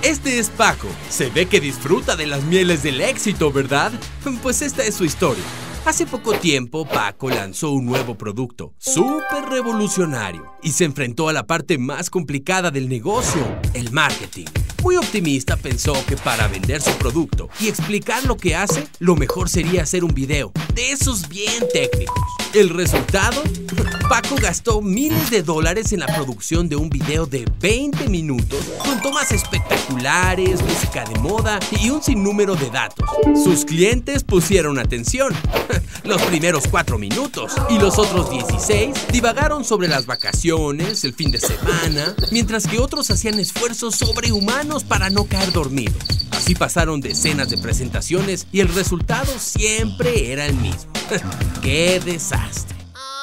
Este es Paco. Se ve que disfruta de las mieles del éxito, ¿verdad? Pues esta es su historia. Hace poco tiempo, Paco lanzó un nuevo producto, súper revolucionario, y se enfrentó a la parte más complicada del negocio, el marketing. Muy optimista, pensó que para vender su producto y explicar lo que hace, lo mejor sería hacer un video, de esos bien técnicos. ¿El resultado? Paco gastó miles de dólares en la producción de un video de 20 minutos con tomas espectaculares, música de moda y un sinnúmero de datos. Sus clientes pusieron atención. Los primeros 4 minutos y los otros 16 divagaron sobre las vacaciones, el fin de semana, mientras que otros hacían esfuerzos sobrehumanos para no caer dormidos. Así pasaron decenas de presentaciones y el resultado siempre era el mismo. ¡Qué desastre!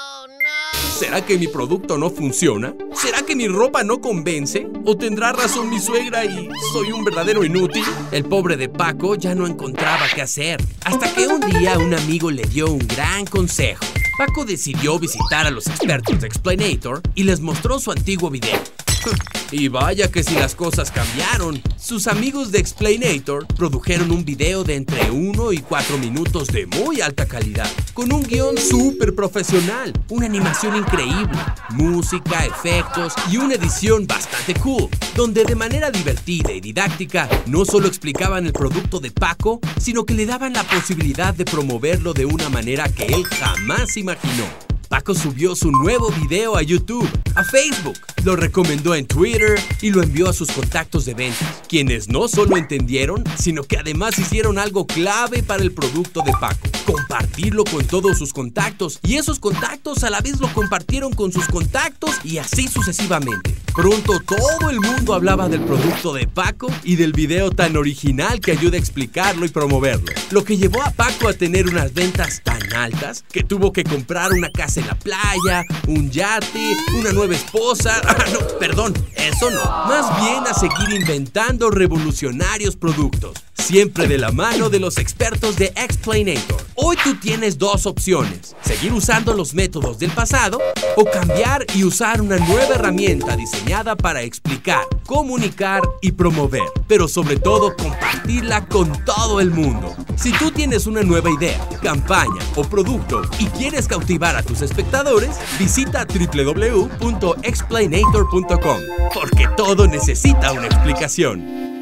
¿Será que mi producto no funciona? ¿Será que mi ropa no convence? ¿O tendrá razón mi suegra y soy un verdadero inútil? El pobre de Paco ya no encontraba qué hacer, hasta que un día un amigo le dio un gran consejo. Paco decidió visitar a los expertos de Explainator y les mostró su antiguo video. Y vaya que si las cosas cambiaron. Sus amigos de Explainator produjeron un video de entre 1 y 4 minutos de muy alta calidad, con un guión súper profesional, una animación increíble, música, efectos y una edición bastante cool, donde de manera divertida y didáctica no solo explicaban el producto de Paco, sino que le daban la posibilidad de promoverlo de una manera que él jamás imaginó. Paco subió su nuevo video a YouTube, a Facebook, lo recomendó en Twitter y lo envió a sus contactos de ventas, quienes no solo entendieron, sino que además hicieron algo clave para el producto de Paco: compartirlo con todos sus contactos, y esos contactos a la vez lo compartieron con sus contactos y así sucesivamente. Pronto todo el mundo hablaba del producto de Paco y del video tan original que ayuda a explicarlo y promoverlo, lo que llevó a Paco a tener unas ventas tan altas que tuvo que comprar una casa en la playa, un yate, una nueva esposa. No, perdón, eso no. Más bien a seguir inventando revolucionarios productos, siempre de la mano de los expertos de Explainator. Hoy tú tienes dos opciones: seguir usando los métodos del pasado o cambiar y usar una nueva herramienta diseñada para explicar, comunicar y promover, pero sobre todo compartirla con todo el mundo. Si tú tienes una nueva idea, campaña o producto y quieres cautivar a tus espectadores, visita www.explainator.com, porque todo necesita una explicación.